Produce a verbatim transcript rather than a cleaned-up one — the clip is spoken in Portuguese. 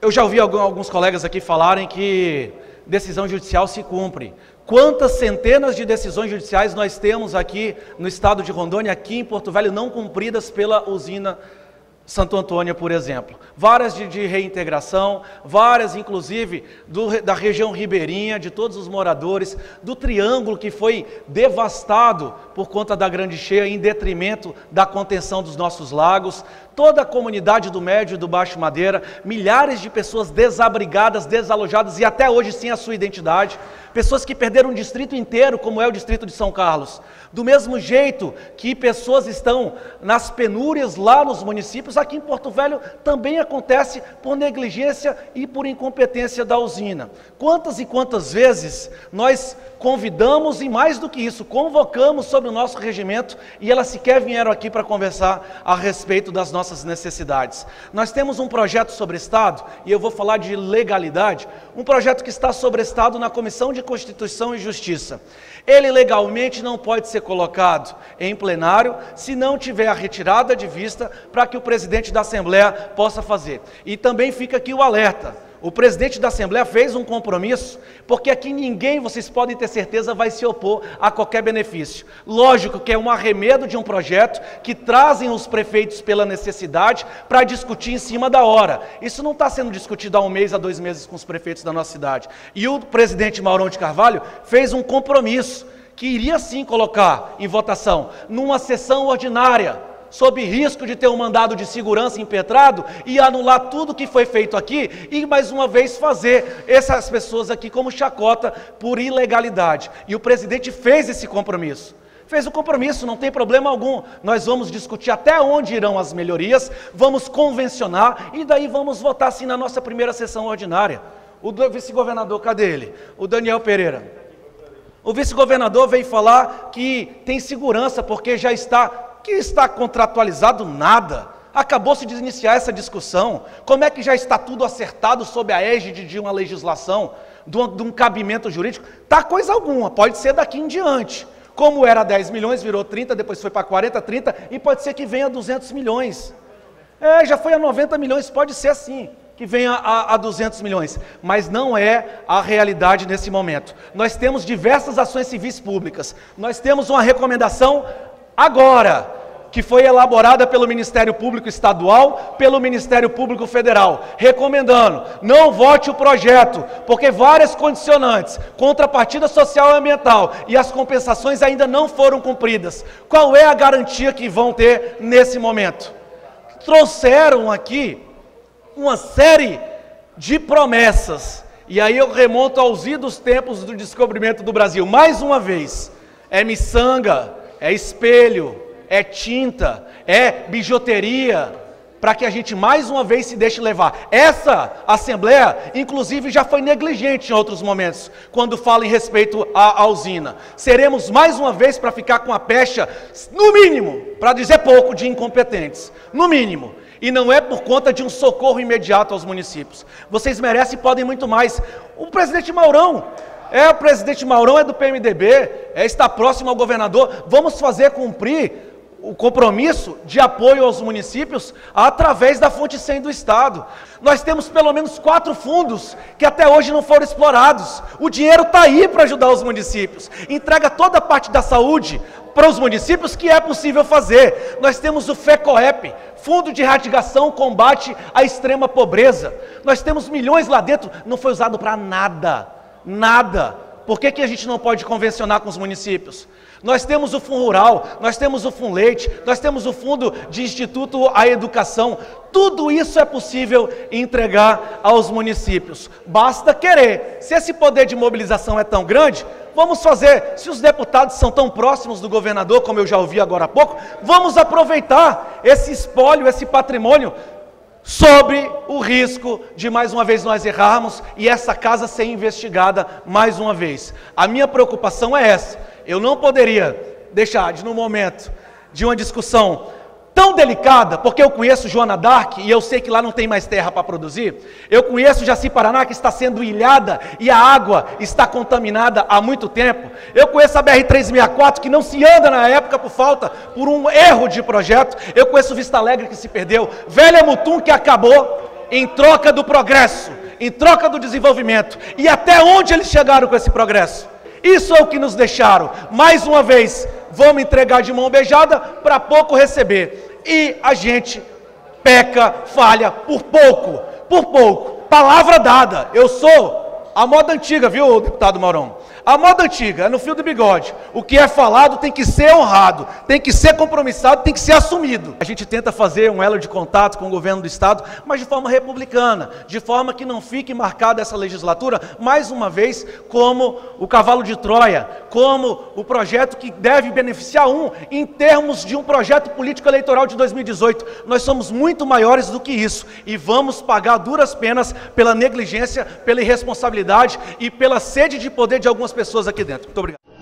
eu já ouvi alguns colegas aqui falarem que decisão judicial se cumpre. Quantas centenas de decisões judiciais nós temos aqui no estado de Rondônia, aqui em Porto Velho, não cumpridas pela usina Santo Antônio, por exemplo. Várias de, de reintegração, várias inclusive do, da região ribeirinha, de todos os moradores, do Triângulo que foi devastado por conta da grande cheia, em detrimento da contenção dos nossos lagos, toda a comunidade do Médio e do Baixo Madeira, milhares de pessoas desabrigadas, desalojadas e até hoje sem a sua identidade, pessoas que perderam um distrito inteiro, como é o distrito de São Carlos. Do mesmo jeito que pessoas estão nas penúrias lá nos municípios, aqui em Porto Velho também acontece por negligência e por incompetência da usina. Quantas e quantas vezes nós convidamos, e mais do que isso, convocamos sobre o nosso regimento e elas sequer vieram aqui para conversar a respeito das nossas necessidades. Nós temos um projeto sobre Estado, e eu vou falar de legalidade, um projeto que está sobre Estado na Comissão de Constituição e Justiça. Ele legalmente não pode ser colocado em plenário se não tiver a retirada de vista para que o presidente da Assembleia possa fazer. E também fica aqui o alerta. O presidente da Assembleia fez um compromisso, porque aqui ninguém, vocês podem ter certeza, vai se opor a qualquer benefício. Lógico que é um arremedo de um projeto que trazem os prefeitos pela necessidade para discutir em cima da hora. Isso não está sendo discutido há um mês, há dois meses com os prefeitos da nossa cidade. E o presidente Maurão de Carvalho fez um compromisso que iria sim colocar em votação numa sessão ordinária, sob risco de ter um mandado de segurança impetrado e anular tudo que foi feito aqui e mais uma vez fazer essas pessoas aqui como chacota por ilegalidade. E o presidente fez esse compromisso. Fez o compromisso, não tem problema algum. Nós vamos discutir até onde irão as melhorias, vamos convencionar e daí vamos votar sim na nossa primeira sessão ordinária. O vice-governador, cadê ele? O Daniel Pereira. O vice-governador veio falar que tem segurança porque já está... que está contratualizado nada, acabou-se de iniciar essa discussão, como é que já está tudo acertado sob a égide de uma legislação, de um, de um cabimento jurídico? Tá coisa alguma, pode ser daqui em diante, como era dez milhões, virou trinta, depois foi para quarenta, trinta, e pode ser que venha duzentos milhões, é, já foi a noventa milhões, pode ser assim, que venha a, a duzentos milhões, mas não é a realidade nesse momento. Nós temos diversas ações civis públicas, nós temos uma recomendação agora, que foi elaborada pelo Ministério Público Estadual, pelo Ministério Público Federal, recomendando, não vote o projeto, porque várias condicionantes, contrapartida social e ambiental e as compensações ainda não foram cumpridas. Qual é a garantia que vão ter nesse momento? Trouxeram aqui uma série de promessas, e aí eu remonto aos idos tempos do descobrimento do Brasil, mais uma vez, é miçanga, é espelho, é tinta, é bijuteria, para que a gente mais uma vez se deixe levar. Essa Assembleia, inclusive, já foi negligente em outros momentos, quando fala em respeito à, à usina. Seremos mais uma vez para ficar com a pecha, no mínimo, para dizer pouco, de incompetentes, no mínimo. E não é por conta de um socorro imediato aos municípios. Vocês merecem e podem muito mais. O presidente Maurão, é o presidente Maurão é do P M D B, é, está próximo ao governador, vamos fazer cumprir o compromisso de apoio aos municípios através da fonte cem do Estado. Nós temos pelo menos quatro fundos que até hoje não foram explorados. O dinheiro está aí para ajudar os municípios. Entrega toda a parte da saúde para os municípios que é possível fazer. Nós temos o FECOEP, Fundo de Erradicação, Combate à Extrema Pobreza. Nós temos milhões lá dentro, não foi usado para nada, nada. Por que que a gente não pode convencionar com os municípios? Nós temos o Fundo Rural, nós temos o Fundo Leite, nós temos o Fundo de Instituto à Educação. Tudo isso é possível entregar aos municípios. Basta querer. Se esse poder de mobilização é tão grande, vamos fazer. Se os deputados são tão próximos do governador, como eu já ouvi agora há pouco, vamos aproveitar esse espólio, esse patrimônio, sobre o risco de mais uma vez nós errarmos e essa casa ser investigada mais uma vez. A minha preocupação é essa. Eu não poderia deixar de, no momento de uma discussão tão delicada, porque eu conheço Joana d'Arc e eu sei que lá não tem mais terra para produzir, eu conheço Jaci Paraná, que está sendo ilhada e a água está contaminada há muito tempo, eu conheço a B R trezentos e sessenta e quatro, que não se anda na época por falta, por um erro de projeto, eu conheço Vista Alegre, que se perdeu, Velha Mutum, que acabou, em troca do progresso, em troca do desenvolvimento. E até onde eles chegaram com esse progresso? Isso é o que nos deixaram. Mais uma vez, vamos entregar de mão beijada para pouco receber. E a gente peca, falha por pouco, por pouco. Palavra dada, eu sou a moda antiga, viu, deputado Maurão? A moda antiga, é no fio do bigode. O que é falado tem que ser honrado, tem que ser compromissado, tem que ser assumido. A gente tenta fazer um elo de contato com o governo do Estado, mas de forma republicana, de forma que não fique marcada essa legislatura, mais uma vez, como o cavalo de Troia, como o projeto que deve beneficiar um, em termos de um projeto político eleitoral de dois mil e dezoito. Nós somos muito maiores do que isso e vamos pagar duras penas pela negligência, pela irresponsabilidade e pela sede de poder de algumas pessoas aqui dentro. Muito obrigado.